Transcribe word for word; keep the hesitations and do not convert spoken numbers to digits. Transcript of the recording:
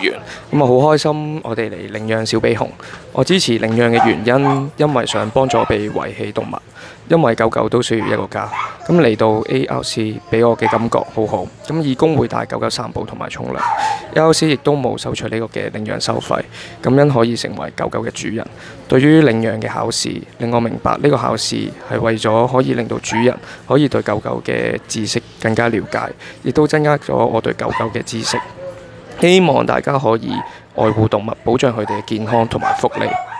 員，咁啊好開心我哋嚟領養小比熊。我支持領養嘅原因，因為想幫助被遺棄動物，因為狗狗都需要一個家。咁嚟到 A L C 俾我嘅感覺好好，咁義工會帶狗狗散步同埋沖涼。A L C 亦都冇收取呢個嘅領養收費，咁因可以成為狗狗嘅主人。對於領養嘅考試，令我明白呢個考試係為咗可以令到主人可以對狗狗嘅知識更加了解，亦都增加咗我對狗狗嘅知識。希望大家可以愛護動物，保障佢哋嘅健康同埋福利。